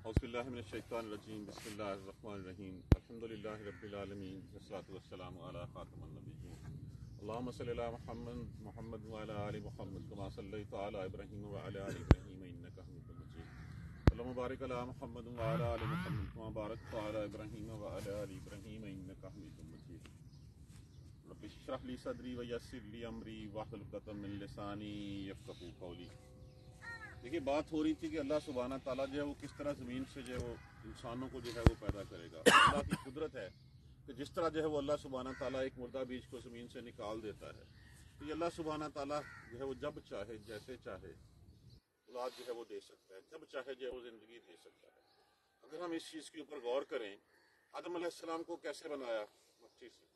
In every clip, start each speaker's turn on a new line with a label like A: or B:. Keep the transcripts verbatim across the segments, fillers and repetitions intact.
A: اعوذ باللہ من الشیطان الرجیم بسم اللہ الرحمن الرحیم الحمدللہ رب العالمین والصلاۃ والسلام علی خاتم النبیین اللہم صلی علی محمد محمد وعلی آل محمد کما صلیت علی ابراہیم وعلی آل ابراہیم انک حمید مجید اللہم بارک علی محمد وعلی آل محمد کما بارکت علی ابراہیم وعلی آل ابراہیم انک حمید مجید رب اشرح لی صدری ویسر لی امری واحلل عقدۃ من لسانی یفقہوا قولی۔ دیکھیے بات ہو رہی تھی کہ اللہ سبحانہ تعالیٰ جو ہے وہ کس طرح زمین سے جو ہے وہ انسانوں کو جو ہے وہ پیدا کرے گا۔ اللہ کی قدرت ہے کہ جس طرح جو ہے وہ اللہ سبحانہ تعالیٰ ایک مردہ بیج کو زمین سے نکال دیتا ہے، تو یہ اللہ سبحانہ تعالیٰ جو ہے وہ جب چاہے جیسے چاہے اولاد جو ہے وہ دے سکتا ہے، جب چاہے جو ہے وہ زندگی دے سکتا ہے۔ اگر ہم اس چیز کے اوپر غور کریں، آدم علیہ السلام کو کیسے بنایا؟ مٹی سے،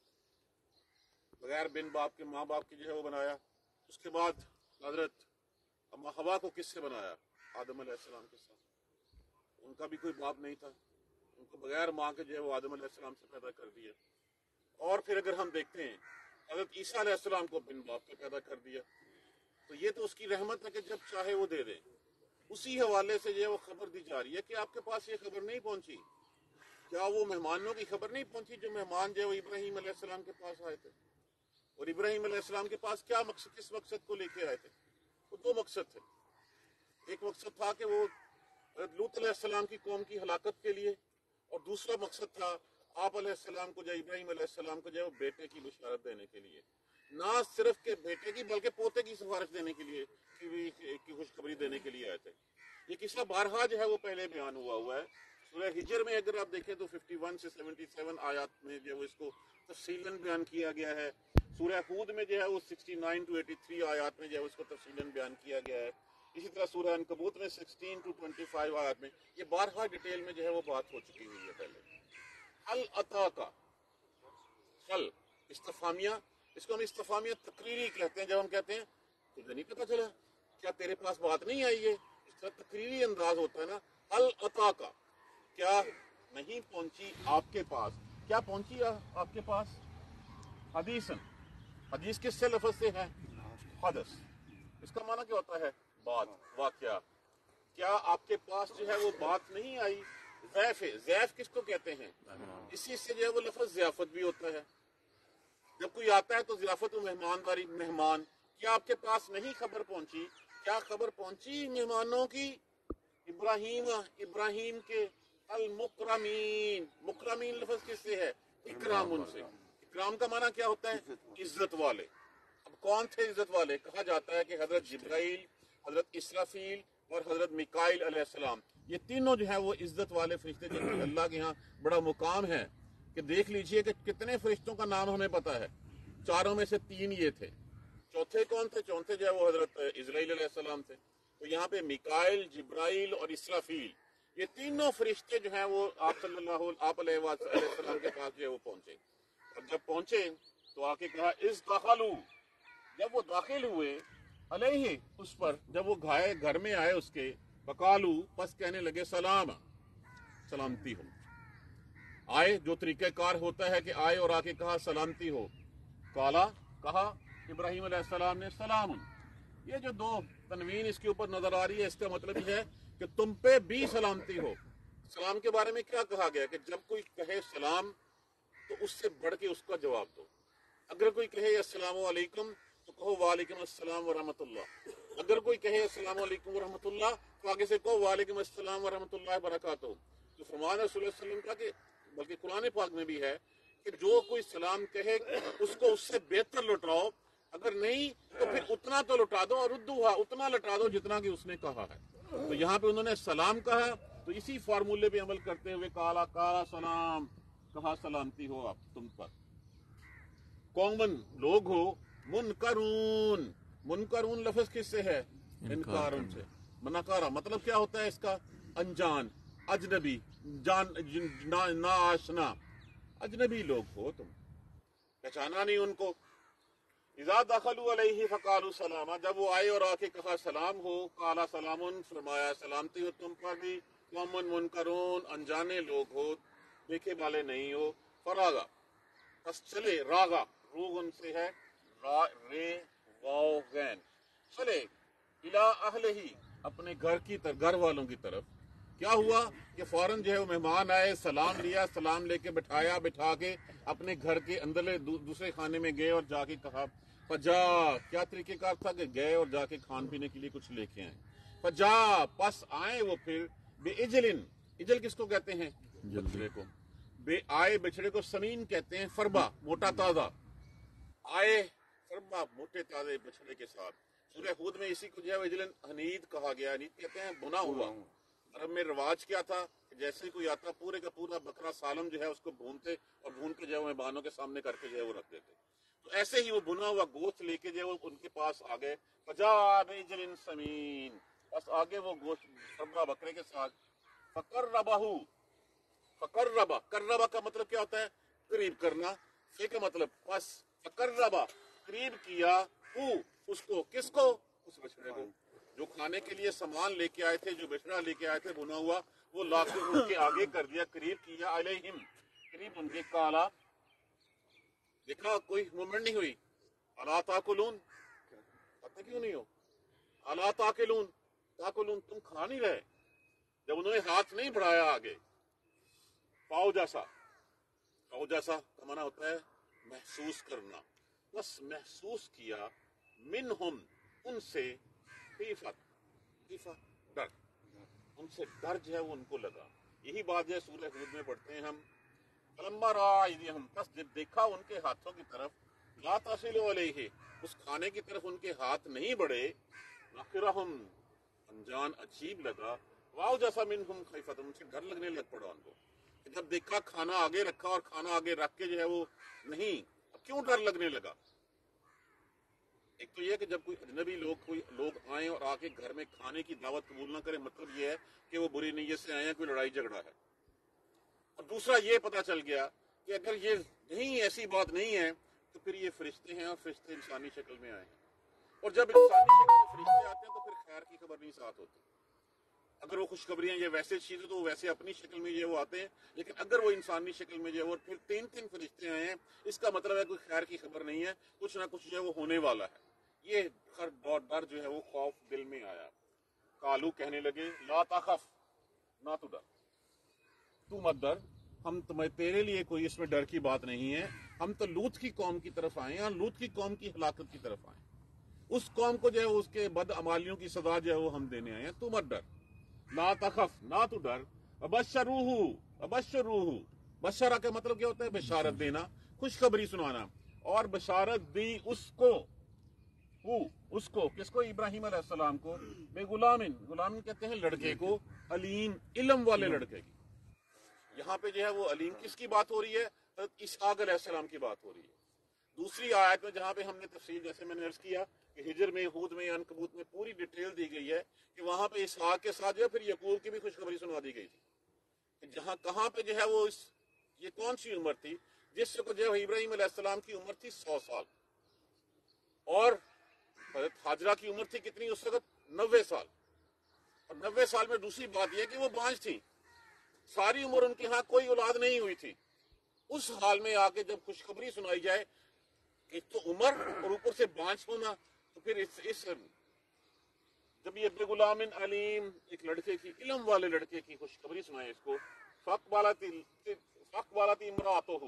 A: بغیر بن باپ کے، ماں باپ کے جو ہے وہ بنایا۔ اس کے بعد حضرت اما حوا کو کس سے بنایا؟ آدم علیہ السلام کے ساتھ۔ ان کا بھی کوئی باپ نہیں تھا، ان کو بغیر ماں کے جو ہے وہ آدم علیہ السلام سے پیدا کر دیا۔ اور پھر اگر ہم دیکھتے ہیں حضرت عیسیٰ علیہ السلام کو بن باپ کے پیدا کر دیا، تو یہ تو اس کی رحمت ہے کہ جب چاہے وہ دے دے۔ اسی حوالے سے جو ہے وہ خبر دی جا رہی ہے کہ آپ کے پاس یہ خبر نہیں پہنچی، کیا وہ مہمانوں کی خبر نہیں پہنچی جو مہمان جو ہے وہ ابراہیم علیہ السلام کے پاس آئے تھے؟ اور ابراہیم علیہ السلام کے پاس کیا مقصد، کس مقصد کو لے کے آئے تھے؟ وہ دو مقصد تھے۔ ایک مقصد تھا کہ وہ لوط علیہ السلام کی قوم کی ہلاکت کے لیے، اور دوسرا مقصد تھا آپ علیہ السلام کو جو ابراہیم علیہ السلام کو جو ہے وہ بیٹے کی بشارت دینے کے لیے، نہ صرف کہ بیٹے کی بلکہ پوتے کی سفارش دینے کے لیے، کی خوشخبری دینے کے لیے آئے تھے۔ یہ قصہ بارہا جو ہے وہ پہلے بیان ہوا ہوا ہے سورہ ہجر میں۔ اگر آپ دیکھیں تو اکیاون سے ستہتر آیات میں جو ہے وہ اس کو تفصیلاً بیان کیا گیا ہے۔ سورہ ہود میں جو ہے وہ اناسی ٹو اٹھاسی آیات میں جو ہے اس کو تفصیلاً بیان کیا گیا ہے۔ اسی طرح سورہ عنکبوت میں سولہ ٹو پچیس آیات میں یہ بارہا ڈیٹیل میں جو ہے وہ بات ہو چکی ہوئی ہے پہلے۔ حل عطا کا حل استفہامیہ، اس کو ہم استفہامیہ تقریری کہتے ہیں۔ جب ہم کہتے ہیں تجھے نہیں پتہ چلا، کیا تیرے پاس بات نہیں آئی ہے، اس طرح تقریری انداز ہوتا ہے نا۔ حل عطا کا، کیا نہیں پہنچی آپ کے پاس، کیا پہنچی آپ کے پاس؟ حدیثاً، حدیث کس سے لفظ سے ہے؟ حدث۔ اس کا معنی کیا ہوتا ہے؟ بات، واقعہ۔ کیا آپ کے پاس جو ہے وہ بات نہیں آئی؟ ضیف ہے، ضیف کس کو کہتے ہیں؟ اسی سے جو ہے وہ لفظ ضیافت بھی ہوتا ہے۔ جب کوئی آتا ہے تو ضیافت و مہمانداری، مہمان۔ کیا آپ کے پاس نہیں خبر پہنچی؟ کیا خبر پہنچی مہمانوں کی؟ ابراہیم، ابراہیم کے المکرمین۔ مکرمین لفظ کس سے ہے؟ اکرام، ان سے۔ اکرام کا معنی کیا ہوتا ہے؟ عزت والے۔ اب کون تھے عزت والے؟ کہا جاتا ہے کہ حضرت جبرائیل، حضرت اسرافیل اور حضرت میکائیل علیہ السلام، یہ تینوں جو ہیں وہ عزت والے فرشتے جن کی اللہ کے ہاں بڑا مقام ہے۔ کہ دیکھ لیجئے کہ کتنے فرشتوں کا نام ہمیں پتہ ہے، چاروں میں سے تین یہ تھے، چوتھے کون تھے؟ چوتھے جو ہے وہ حضرت اسرائیل علیہ السلام تھے۔ تو یہاں پہ میکائیل، جبرائیل اور اسرافیل، یہ تینوں فرشتے جو ہیں وہ آپ صلی اللہ آپ علیہ وسلم کے پاس جو ہے وہ پہنچے۔ اور جب پہنچے تو آ کے کہا اذ دخلوا، جب وہ داخل ہوئے، علیہ، اس پر، جب وہ گھائے گھر میں آئے اس کے، فقالو، پس کہنے لگے سلام، سلامتی ہو۔ آئے، جو طریقہ کار ہوتا ہے کہ آئے اور آ کے کہا سلامتی ہو۔ کالا، کہا ابراہیم علیہ السلام نے سلام۔ یہ جو دو تنوین اس کے اوپر نظر آ رہی ہے، اس کا مطلب یہ ہے کہ تم پہ بھی سلامتی ہو۔ سلام کے بارے میں کیا کہا گیا کہ جب کوئی کہے سلام تو اس سے بڑھ کے اس کا جواب دو۔ اگر کوئی کہے السلام علیکم تو کہو وعلیکم السلام ورحمۃ اللہ۔ اگر کوئی کہے السلام علیکم ورحمۃ اللہ تو آگے سے کہو وعلیکم السلام ورحمۃ اللہ وبرکاتہ۔ تو فرمان رسول اللہ صلی اللہ علیہ وسلم کا کہ بلکہ قرآن پاک میں بھی ہے کہ جو کوئی سلام کہے اس کو اس سے بہتر لوٹاؤ، اگر نہیں تو پھر اتنا تو لوٹا دو، اور ردوہا، اتنا لوٹا دو جتنا کہ اس نے کہا ہے۔ تو یہاں پہ انہوں نے سلام کہا، تو اسی فارمولے پہ عمل کرتے ہوئے کالا کالا سلام، کہا سلامتی ہو آپ تم پر۔ قومن، لوگ ہو، منکرون، منکرون لفظ کس سے ہے؟ انکارن سے۔ منکارہ مطلب کیا ہوتا ہے اس کا؟ انجان، اجنبی، جان، نا آشنا، اجنبی لوگ ہو تم، پہچانا نہیں ان کو۔ اذا دخلوا علیہ فقالوا سلاما، جب وہ آئے اور آ کے کہا سلام ہو، قالا سلام، فرمایا سلامتی ہو تم پر بھی۔ قوم منکرون، انجانے لوگ ہو، دیکھے والے نہیں ہو۔ فراغا، پس چلے، راغا، روغ ان سے ہے، را رے واو غین، چلے، الی اہلہ، اپنے گھر کی طرف، گھر والوں کی طرف۔ کیا ہوا کہ فوراً جو ہے وہ مہمان آئے، سلام لیا، سلام لے کے بٹھایا، بٹھا کے اپنے گھر کے اندر لے دوسرے خانے میں گئے اور جا کے کہا فجا، کیا طریقہ کار تھا کہ گئے اور جا کے کھان پینے کے لیے کچھ لے کے آئے. فجا، پس آئے وہ پھر بے اجلن، اجل کس کو کہتے ہیں؟ بچڑے کو. بے آئے بچڑے کو سمین کہتے ہیں، فربا موٹا تازہ. آئے فربا موٹے تازے بچڑے کے ساتھ. سورہ ہود میں اسی کو جو ہے اجلن حنید کہا گیا. حنید کہتے ہیں بنا ہوا. عرب میں رواج کیا تھا کہ جیسے کوئی آتا پورے کا پورا بکرا سالم جو ہے اس کو بھونتے اور بھون کے جو ہے مہمانوں کے سامنے کر کے جو ہے وہ رکھ دیتے. تو ایسے ہی وہ بنا ہوا گوشت لے کے جو ہے وہ ان کے پاس آ گئے. فجا بعجل سمین، بس آگے وہ گوشت فربا بکرے کے ساتھ. فقربہ، فقربہ، قربہ کا مطلب کیا ہوتا ہے؟ قریب کرنا. فے کا مطلب پس، فقربہ قریب کیا، ہو اس کو، کس کو؟ اس بچڑے کو. جو کھانے کے لیے سامان لے کے آئے تھے، جو بچڑا لے کے آئے تھے بنا ہوا، وہ لا کے ان کے آگے کر دیا، قریب کیا. علیہم، قریب ان کے. کالا، دیکھا کوئی مومنٹ نہیں ہوئی. الا تاکلون، پتہ کیوں نہیں ہو؟ الا تاکلون، تاکلون تم کھا نہیں رہے. جب انہوں نے ہاتھ نہیں بڑھایا آگے. پاؤ جیسا، پاؤ جیسا کا معنی ہوتا ہے محسوس کرنا. بس محسوس کیا منہم ان سے، خیفت، خیفت ڈر، ان سے ڈر جو ہے وہ ان کو لگا. یہی بات جو ہے سورہ ہود میں پڑھتے ہیں ہم. فلما رأى أيديهم، پس جب دیکھا ان کے ہاتھوں کی طرف، لا تصل علیہ، اس کھانے کی طرف ان کے ہاتھ نہیں بڑھے. نخرہم، انجان عجیب لگا. واؤ جیسا منہم خیفت، ان سے ڈر لگنے لگ پڑا ان کو. جب دیکھا کھانا آگے رکھا اور کھانا آگے رکھ کے جو ہے وہ نہیں، اب کیوں ڈر لگنے لگا؟ ایک تو یہ کہ جب کوئی اجنبی لوگ کوئی لوگ آئیں اور آ کے گھر میں کھانے کی دعوت قبول نہ کریں، مطلب یہ ہے کہ وہ بری نیت سے آئے ہیں، کوئی لڑائی جھگڑا ہے. اور دوسرا یہ پتا چل گیا کہ اگر یہ نہیں ایسی بات نہیں ہے تو پھر یہ فرشتے ہیں، اور فرشتے انسانی شکل میں آئے ہیں. اور جب انسانی شکل میں فرشتے آتے ہیں تو پھر خیر کی خبر نہیں ساتھ ہوتی. اگر وہ خوشخبریاں یہ ویسے چیزیں تو وہ ویسے اپنی شکل میں یہ وہ آتے ہیں، لیکن اگر وہ انسانی شکل میں جو ہے وہ پھر تین تین فرشتے آئے ہیں، اس کا مطلب ہے کوئی خیر کی خبر نہیں ہے، کچھ نہ کچھ جو ہے وہ ہونے والا ہے. یہ بہت ڈر جو ہے وہ خوف دل میں آیا. کالو کہنے لگے لا تخف، نہ تو ڈر، تو مت ڈر، ہم تمہیں تیرے لیے کوئی اس میں ڈر کی بات نہیں ہے. ہم تو لوط کی قوم کی طرف آئے ہیں اور لوط کی قوم کی ہلاکت کی طرف آئے ہیں. اس قوم کو جو ہے اس کے بد عمالیوں کی سزا جو ہے وہ ہم دینے آئے ہیں. تو مت ڈر، لا تخف، نہ تو ڈر. ابشروہ، ابشروہ، بشرہ کا مطلب کیا ہوتا ہے؟ بشارت دینا، خوشخبری سنانا. اور بشارت دی اس کو، وہ اس کو، کس کو؟ ابراہیم علیہ السلام کو. بے غلامن، غلامن کہتے ہیں لڑکے کو، علیم علم والے لڑکے کی. یہاں پہ جو ہے وہ علیم کس کی بات ہو رہی ہے؟ حضرت اسحاق علیہ السلام کی بات ہو رہی ہے. دوسری آیت میں جہاں پہ ہم نے تفصیل جیسے میں نے عرض کیا کہ ہجر میں، ہود میں، عنکبوت میں پوری ڈیٹیل دی گئی ہے کہ وہاں پہ اسحاق کے ساتھ جو ہے پھر یعقوب کی بھی خوشخبری سنا دی گئی تھی کہ جہاں کہاں پہ جو ہے وہ اس یہ کون سی عمر تھی جس کو جو ہے ابراہیم علیہ السلام کی عمر تھی سو سال، اور حضرت ہاجرہ کی عمر تھی کتنی اس وقت؟ نوے سال. اور نوے سال میں دوسری بات یہ کہ وہ بانج تھی، ساری عمر ان کے ہاں کوئی اولاد نہیں ہوئی تھی. اس حال میں آ کے جب خوشخبری سنائی جائے کہ تو عمر اور اوپر سے بانج ہونا، تو پھر اس, اس جب یہ ابن غلام علیم ایک لڑکے کی، علم والے لڑکے کی خوشخبری سنائے اس کو. فاقبالتی، فاقبالتی امراتہ،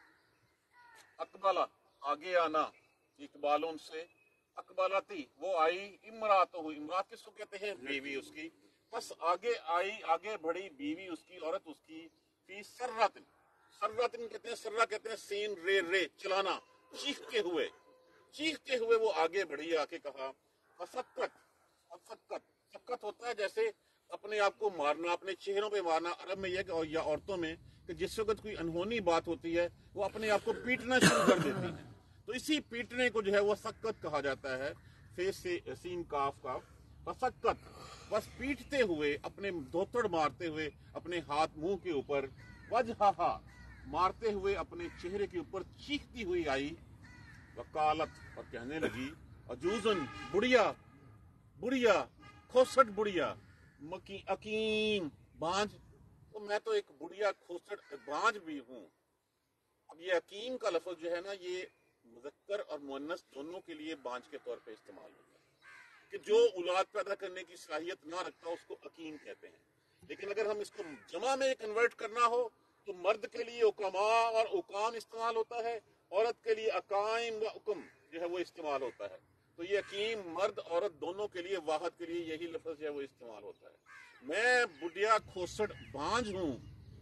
A: اقبالہ آگے آنا، اقبالوں سے. اقبالتی وہ آئی، امراتہ، امرات کس کو کہتے ہیں؟ بیوی اس کی. بس آگے آئی، آگے بڑھی بیوی اس کی، عورت اس کی. فی سرۃ، سرۃ کہتے ہیں، سرہ کہتے ہیں سین رے رے چلانا، چیختے ہوئے، چیختے ہوئے وہ آگے بڑھی. آ کے کہا فسکت، فسکت، سکت ہوتا ہے جیسے اپنے آپ کو مارنا، اپنے چہروں پہ مارنا. عرب میں یہ کہ یا عورتوں میں کہ جس وقت کوئی انہونی بات ہوتی ہے وہ اپنے آپ کو پیٹنا شروع کر دیتی ہیں، تو اسی پیٹنے کو جو ہے وہ سکت کہا جاتا ہے. فیس سے سین کاف کاف، فسکت، بس پیٹتے ہوئے، اپنے دھوتڑ مارتے ہوئے اپنے ہاتھ منہ کے اوپر، وجہہا مارتے ہوئے اپنے چہرے کے اوپر، چیختی ہوئی آئی. وقالت، اور کہنے لگی، عجوزن، بڑھیا، بڑھیا، کھوسٹ بڑھیا، مکی عقیم، بانج، تو میں تو ایک بڑھیا کھوسٹ بانج بھی ہوں. اب یہ عقیم کا لفظ جو ہے نا یہ مذکر اور مؤنث دونوں کے لیے بانج کے طور پہ استعمال ہوتا ہے کہ جو اولاد پیدا کرنے کی صلاحیت نہ رکھتا اس کو عقیم کہتے ہیں. لیکن اگر ہم اس کو جمع میں کنورٹ کرنا ہو تو مرد کے لیے اکما اور اکام استعمال ہوتا ہے، عورت کے لیے اکائم و اکم جو ہے وہ استعمال ہوتا ہے. تو یہ حکیم مرد عورت دونوں کے لیے، واحد کے لیے یہی لفظ جو ہے وہ استعمال ہوتا ہے. میں بڈیا کھوسٹ بانج ہوں،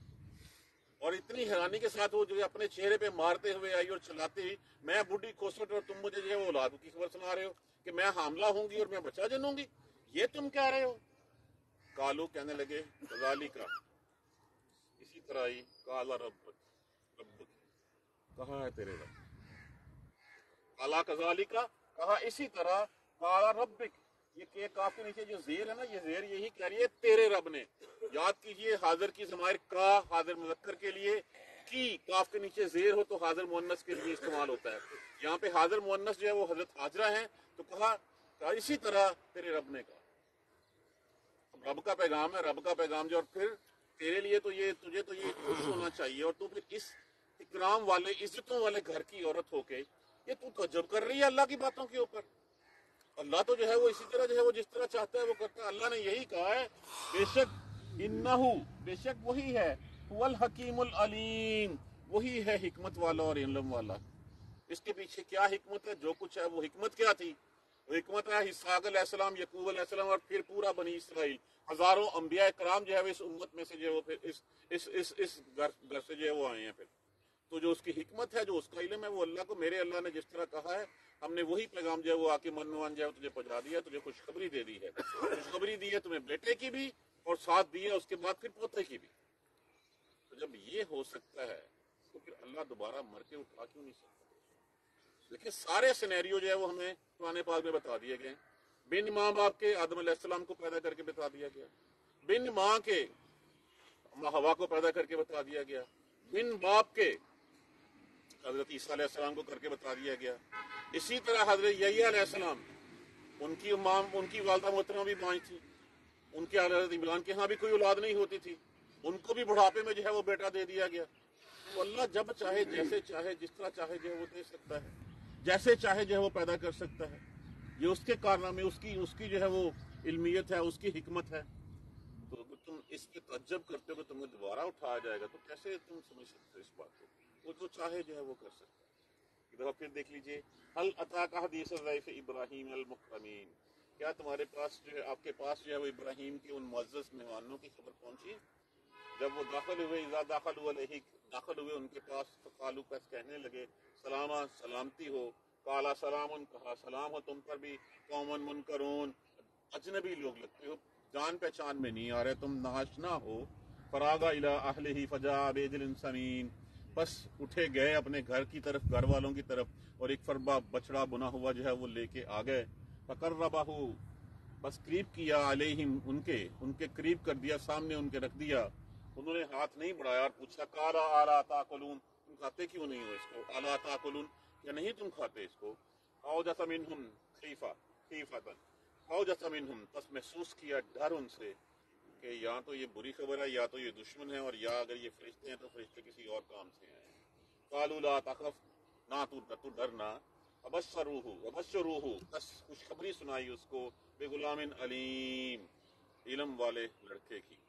A: اور اتنی حیرانی کے ساتھ وہ جو ہے اپنے چہرے پہ مارتے ہوئے آئی اور چلاتے ہوئی، میں بڈھی کھوسٹ اور تم مجھے جو ہے وہ اولاد کی خبر سنا رہے ہو کہ میں حاملہ ہوں گی اور میں بچہ جنوں گی، یہ تم کہہ رہے ہو. کالو کہنے لگے ذالک، اسی طرح ہی قال رب رب کہا ہے تیرے رب، قال کذالک کہا اسی طرح، قال ربک، یہ کہ کاف کے نیچے جو زیر ہے نا، یہ زیر یہی کہہ رہی ہے تیرے رب نے. یاد کیجئے حاضر کی ضمائر کا حاضر مذکر کے لیے، کی کاف کے نیچے زیر ہو تو حاضر مؤنث کے لیے استعمال ہوتا ہے. یہاں پہ حاضر مؤنث جو ہے وہ حضرت حاجرہ ہیں، تو کہا کہا اسی طرح تیرے رب نے کہا. رب کا پیغام ہے، رب کا پیغام جو، اور پھر تیرے لیے تو یہ، تجھے تو یہ خوش ہونا چاہیے، اور تو پھر اس اکرام والے عزتوں والے گھر کی عورت ہو کے یہ تو تعجب کر رہی ہے اللہ کی باتوں کے اوپر. اللہ تو جو ہے وہ اسی طرح جو ہے وہ جس طرح چاہتا ہے وہ کرتا ہے. اللہ نے یہی کہا ہے بے شک انہو، بے شک وہی ہے، هو الحکیم العلیم، وہی ہے حکمت والا اور علم والا. اس کے پیچھے کیا حکمت ہے؟ جو کچھ ہے وہ حکمت کیا تھی؟ وہ حکمت ہے اسحاق علیہ السلام، یعقوب علیہ السلام، اور پھر پورا بنی اسرائیل، ہزاروں انبیاء کرام جو ہے وہ اس امت میں سے جو ہے وہ پھر اس اس اس اس گھر گھر سے جو ہے وہ آئے ہیں. پھر تو جو اس کی حکمت ہے، جو اس کا علم ہے، وہ اللہ کو، میرے اللہ نے جس طرح کہا ہے، ہم نے وہی پیغام جو ہے وہ آ کے منوان جو ہے تجھے پہنچا دیا، تجھے خوشخبری دے دی ہے. خوشخبری دی ہے تمہیں بیٹے کی بھی، اور ساتھ دی ہے اس کے بعد پھر پوتے کی بھی. تو جب یہ ہو سکتا ہے تو پھر اللہ دوبارہ مر کے اٹھا کیوں نہیں سکتا؟ دیکھیں سارے سینیریو جو ہے وہ ہمیں قرآن پاک میں بتا دیے گئے. بن ماں باپ کے آدم علیہ السلام کو پیدا کر کے بتا دیا گیا، بن ماں کے ہوا کو پیدا کر کے بتا دیا گیا، بن باپ کے حضرت عیسیٰ علیہ السلام کو کر کے بتا دیا گیا. اسی طرح حضرت یحییٰ علیہ السلام، ان کی ماں، ان کی والدہ محترمہ بھی بانج تھی، ان کے حضرت عمران کے ہاں بھی کوئی اولاد نہیں ہوتی تھی، ان کو بھی بڑھاپے میں جو ہے وہ بیٹا دے دیا گیا. تو اللہ جب چاہے، جیسے چاہے، جس طرح چاہے جو ہے وہ دے سکتا ہے، جیسے چاہے جو ہے وہ پیدا کر سکتا ہے. یہ اس کے کارنامے، اس کی اس کی جو ہے وہ علمیت ہے، اس کی حکمت ہے. تو اگر تم اس پہ تعجب کرتے ہو کہ تمہیں دوبارہ اٹھایا جائے گا، تو کیسے تم سمجھ سکتے ہو اس بات کو؟ وہ جو چاہے جو ہے وہ کر سکتا ہے. ایک دفعہ پھر دیکھ لیجئے، هل اتاک حدیث ضیف ابراہیم المکرمین، کیا تمہارے پاس جو ہے، آپ کے پاس جو ہے وہ ابراہیم کے ان معزز مہمانوں کی خبر پہنچی؟ جب وہ داخل ہوئے، اذا داخل علیہ، داخل ہوئے ان کے پاس، فقالوا، پس کہنے لگے، سلاما، سلامتی ہو. قالا سلام، کہا سلام ہو تم پر بھی، قوم منکرون، اجنبی لوگ لگتے ہو، جان پہچان میں نہیں آ رہے، تم ناشنا ہو. فراغا الی اہلہ فجاء بعجل سمین، بس اٹھے گئے اپنے گھر کی طرف، گھر والوں کی طرف، اور ایک فربا بچڑا بنا ہوا جو ہے وہ لے کے آ گئے. فقربہ، بس قریب کیا، علیہم، ان کے ان کے قریب کر دیا، سامنے ان کے رکھ دیا. انہوں نے ہاتھ نہیں بڑھایا اور پوچھا، قالا الا تاکلون، تم کھاتے کیوں نہیں ہو اس کو؟ الا تاکلون، یا نہیں تم کھاتے اس کو؟ اوجس منہم خیفہ، خیفۃ، اوجس منہم، پس محسوس کیا ڈر ان سے کہ یا تو یہ بری خبر ہے، یا تو یہ دشمن ہے، اور یا اگر یہ فرشتے ہیں تو فرشتے کسی اور کام سے ہیں. قالوا لا تخف، نہ تو تو ڈرنا. ابشروہ، ابشروہ، بس خوشخبری سنائی اس کو، بغلام علیم، علم والے لڑکے کی.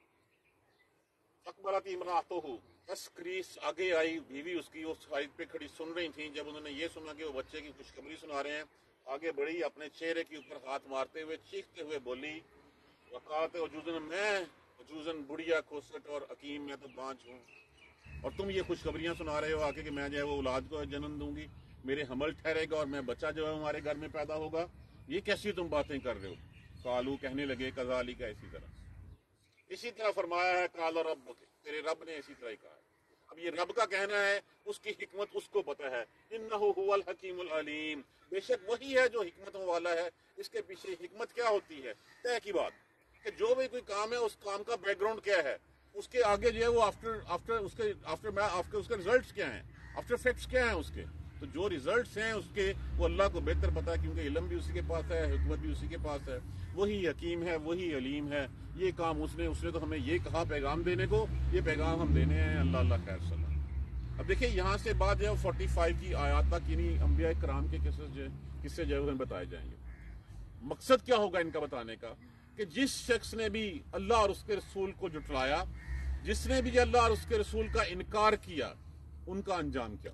A: اقبلت امرأتہ، بس کریس آگے آئی بیوی اس کی، وہ سائڈ پہ کھڑی سن رہی تھیں. جب انہوں نے یہ سنا کہ وہ بچے کی خوشخبری سنا رہے ہیں، آگے بڑھی، اپنے چہرے کے اوپر ہاتھ مارتے ہوئے چیختے ہوئے بولی، وقالت عجوزن، میں عجوزن، بڑھیا کھوسٹ اور حکیم، میں تو بانج ہوں، اور تم یہ خوشخبریاں سنا رہے ہو آ کے کہ میں جو ہے وہ اولاد کو جنم دوں گی، میرے حمل ٹھہرے گا اور میں بچہ جو ہے ہمارے گھر میں پیدا ہوگا، یہ کیسی تم باتیں کر رہے ہو؟ قالو، کہنے لگے، کذالک، اسی طرح، اسی طرح فرمایا ہے، قال ربک، تیرے رب نے اسی طرح ہی کہا ہے. اب یہ رب کا کہنا ہے، اس کی حکمت اس کو پتہ ہے. انہ هو الحکیم العلیم، بے شک وہی ہے جو حکمتوں والا ہے. اس کے پیچھے حکمت کیا ہوتی ہے؟ طے کی بات کہ جو بھی کوئی کام ہے، اس کام کا بیک گراؤنڈ کیا ہے، اس کے آگے جو ہے وہ آفٹر آفٹر اس کے آفٹر آفٹر اس کے ریزلٹس کیا ہیں، آفٹر افیکٹس کیا ہیں اس کے. تو جو ریزلٹس ہیں اس کے، وہ اللہ کو بہتر پتہ ہے، کیونکہ علم بھی اسی کے پاس ہے، حکمت بھی اسی کے پاس ہے. وہی حکیم ہے، وہی علیم ہے. یہ کام اس نے اس نے تو ہمیں یہ کہا پیغام دینے کو، یہ پیغام ہم دینے ہیں. اللہ اللہ خیر صلی اللہ. اب دیکھیں یہاں سے بعد جو ہے فورٹی فائیو کی آیات تک یعنی انبیاء کرام کے قصص جو قصے جو ہے بتائے جائیں گے. مقصد کیا ہوگا ان کا بتانے کا کہ جس شخص نے بھی اللہ اور اس کے رسول کو جھٹلایا، جس نے بھی اللہ اور اس کے رسول کا انکار کیا، ان کا انجام کیا۔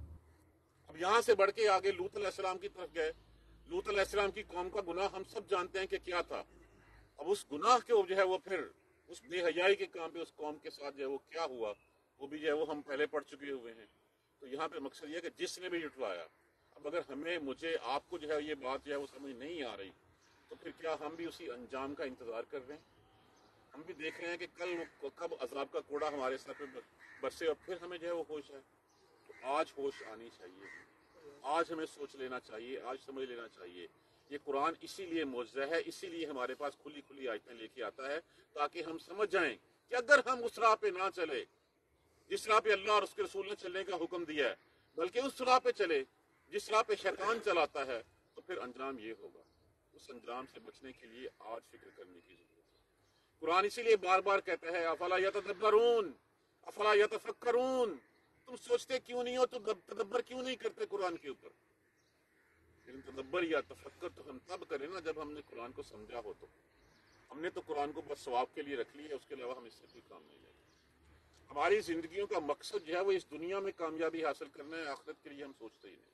A: اب یہاں سے بڑھ کے آگے لوط علیہ السلام کی طرف گئے۔ لوط علیہ السلام کی قوم کا گناہ ہم سب جانتے ہیں کہ کیا تھا۔ اب اس گناہ کے جو ہے وہ پھر اس بے حیائی کے کام پہ اس قوم کے ساتھ جو ہے وہ کیا ہوا، وہ بھی جو ہے وہ ہم پہلے پڑھ چکے ہوئے ہیں۔ تو یہاں پہ مقصد یہ ہے کہ جس نے بھی جھٹلایا، اب اگر ہمیں مجھے آپ کو جو ہے یہ بات جو ہے وہ سمجھ نہیں آ رہی، تو پھر کیا ہم بھی اسی انجام کا انتظار کر رہے ہیں؟ ہم بھی دیکھ رہے ہیں کہ کل کب عذاب کا کوڑا ہمارے سر پہ برسے اور پھر ہمیں جو ہے وہ ہوش ہے۔ تو آج ہوش آنی چاہیے، آج ہمیں سوچ لینا چاہیے، آج سمجھ لینا چاہیے۔ یہ قرآن اسی لیے معجزہ ہے، اسی لیے ہمارے پاس کھلی کھلی آیتیں لے کے آتا ہے، تاکہ ہم سمجھ جائیں کہ اگر ہم اس راہ پہ نہ چلے جس راہ پہ اللہ اور اس کے رسول نے چلنے کا حکم دیا ہے، بلکہ اس راہ پہ چلے جس راہ پہ شیطان چلاتا ہے، تو پھر انجام یہ ہوگا۔ اس انجام سے بچنے کے لیے آج فکر کرنے کی ضرورت ہے۔ قرآن اسی لیے بار بار کہتا ہے افلا یتدبرون افلا یتفکرون، تم سوچتے کیوں نہیں ہو، تم تدبر کیوں نہیں کرتے قرآن کے اوپر؟ لیکن تدبر یا تفکر تو ہم تب کریں نا جب ہم نے قرآن کو سمجھا ہو۔ تو ہم نے تو قرآن کو بس ثواب کے لیے رکھ لیا، اس کے علاوہ ہم اس سے کوئی کام نہیں لیں گے۔ ہماری زندگیوں کا مقصد جو ہے وہ اس دنیا میں کامیابی حاصل کرنا ہے، آخرت کے لیے ہم سوچتے ہی نہیں۔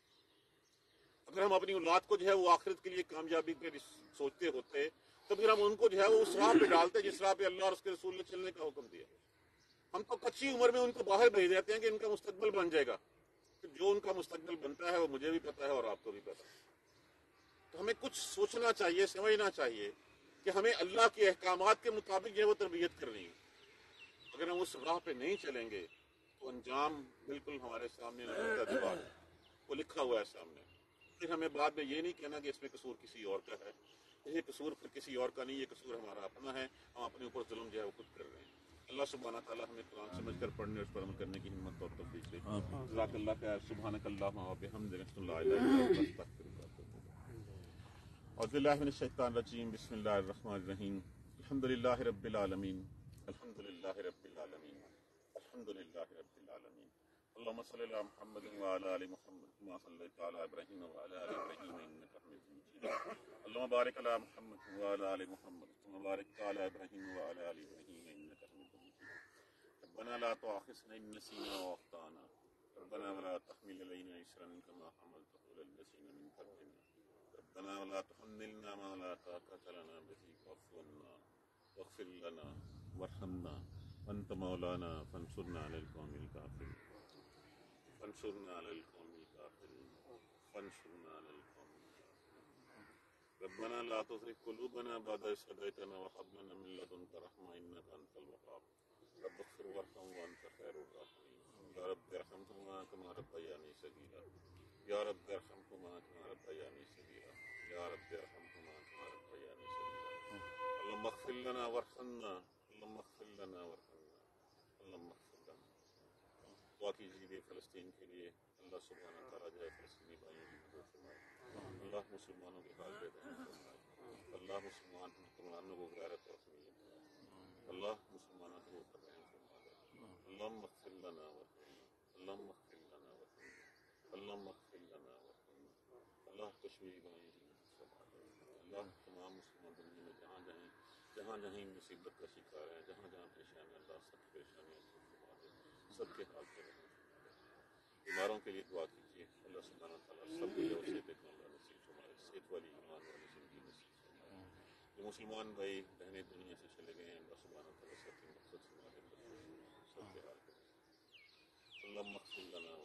A: اگر ہم اپنی اولاد کو جو ہے وہ آخرت کے لیے کامیابی پہ سوچتے ہوتے تو پھر ہم ان کو جو ہے وہ اس راہ پہ ڈالتے جس راہ پہ اللہ اور اس کے رسول نے چلنے کا حکم دیا۔ ہم تو کچی عمر میں ان کو باہر بھیج دیتے ہیں کہ ان کا مستقبل بن جائے گا۔ جو ان کا مستقبل بنتا ہے وہ مجھے بھی پتا ہے اور آپ کو بھی پتا ہے۔ تو ہمیں کچھ سوچنا چاہیے، سمجھنا چاہیے کہ ہمیں اللہ کے احکامات کے مطابق جو ہے وہ تربیت کرنی ہے۔ اگر ہم اس راہ پہ نہیں چلیں گے تو انجام بالکل ہمارے سامنے نظر دیوار ہے، وہ لکھا ہوا ہے سامنے۔ پھر ہمیں بعد میں یہ نہیں کہنا کہ اس میں قصور کسی اور کا ہے۔ یہ قصور پھر کسی اور کا نہیں، یہ قصور ہمارا اپنا ہے، ہم اپنے اوپر ظلم جو ہے وہ خود کر رہے ہیں۔ اللہ سبحانہ تعالیٰ ہمیں قرآن سمجھ کر پڑھنے اور اس پر عمل کرنے کی ہمت اور توفیق دے۔ جزاک اللہ خیر۔ سبحانک اللہم و بحمدک لا الہ الا انت استغفرک و اتوب الیک۔ اعوذ باللہ من الشیطان الرجیم، بسم اللہ الرحمن الرحیم۔ الحمد للہ رب العالمین، الحمد للہ رب العالمین، الحمد للہ رب العالمین۔ اللہم صلی علی محمد وعلی آل محمد کما صلیت علی ابراہیم وعلی آل ابراہیم انک حمید مجید۔ اللہم بارک علی محمد وعلی آل محمد کما بارکت علی ابراہیم وعلی آل ابراہیم انک حمید مجید۔ ربنا لا تؤاخذنا ان نسینا واخطأنا، ربنا ولا تحمل علینا اصرا کما حملته علی الذین من قبلنا، ربنا ولا تحملنا ما لا طاقة لنا به واعف عنا واغفر لنا وارحمنا انت مولانا فانصرنا علی القوم الکافرین، فانصرنا علی القوم الکافرین، فانصرنا علی القوم الکافرین۔ ربنا لا تزغ قلوبنا بعد إذ هديتنا وهب لنا من لدنك رحمة إنك أنت الوهاب، رب اغفر وارحم وأنت خير الراحمين، يا رب ارحمهما كما ربياني صغيرا، يا رب ارحمهما كما ربياني صغيرا، يا رب ارحمهما كما ربياني صغيرا۔ اللهم اغفر لنا وارحمنا، اللهم اغفر لنا وارحمنا، اللهم اغفر لنا۔ دعا کیجیے فلسطین کے لیے، اللہ سبحانہ تعالیٰ جو ہے فلسطینی بھائیوں کی مدد فرمائے، اللہ مسلمانوں کے حال بے رحم فرمائے، اللہ مسلمان حکمرانوں کو غیرت اور حمیت دے، اللہ مسلمانوں کو اوپر رحم فرما دے۔ اللہم اغفر لنا وارحمنا، اللہم اغفر لنا وارحمنا، اللہم اغفر لنا وارحمنا۔ اللہ کشمیری بھائیوں کی مدد فرما دے، اللہ تمام مسلمان دنیا میں جہاں جہیں جہاں جہیں مصیبت کا شکار ہیں، جہاں جہاں پریشان ہیں، اللہ سب پریشانیوں کو فرما دے، سب کے حال پہ رحم فرما دے۔ بیماروں کے لیے دعا کیجیے، اللہ سبحانہ تعالیٰ سب کو جو صحت کاملہ نصیب فرمائے، صحت والی ایمان والی زندگی نصیب فرمائے۔ جو مسلمان بھائی بہنیں دنیا سے چلے گئے ہیں، اللہ سبحانہ تعالیٰ سب کی مقصد فرما دے، سب کے حال پہ۔ اللہم اغفر لنا